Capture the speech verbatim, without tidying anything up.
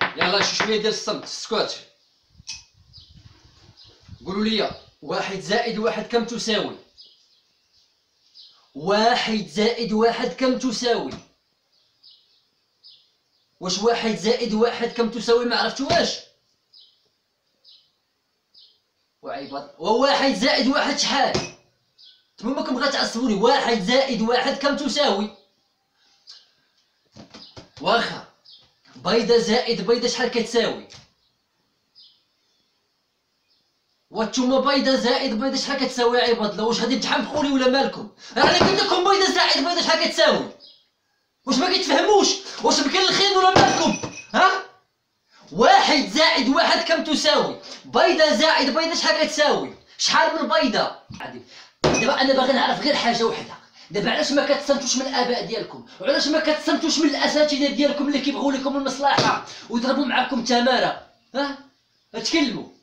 يلا شي شويه ديال الصمت، السكوت. قولوا لي واحد زائد واحد كم تساوي؟ واحد زائد واحد كم تساوي؟ واش واحد زائد واحد كم تساوي ما عرفتوهاش؟ وعيبات، وواحد زائد واحد شحال؟ نتوما ماكم غتعصبوني. واحد زائد واحد كم تساوي؟ واخا بيضة زائد بيضة شحال كتساوي؟ وانتوما بيضة زائد بيضة شحال كتساوي يا عباد الله؟ واش غادي تحمقوني ولا مالكم؟ انا قلت لكم بيضة زائد بيضة شحال كتساوي؟ واش ما كيتفهموش؟ واش مكلخين ولا مالكم؟ ها؟ واحد زائد واحد كم تساوي؟ بيضة زائد بيضة شحال كتساوي؟ شحال من بيضة؟ دابا انا باغي نعرف غير حاجة وحدة، دابا علاش ما كتصنتوش من الاباء ديالكم؟ وعلاش ما كتصنتوش من الاساتذه ديالكم اللي كيبغيو لكم المصلحة ويضربوا معاكم تمارة؟ ها؟ تكلموا.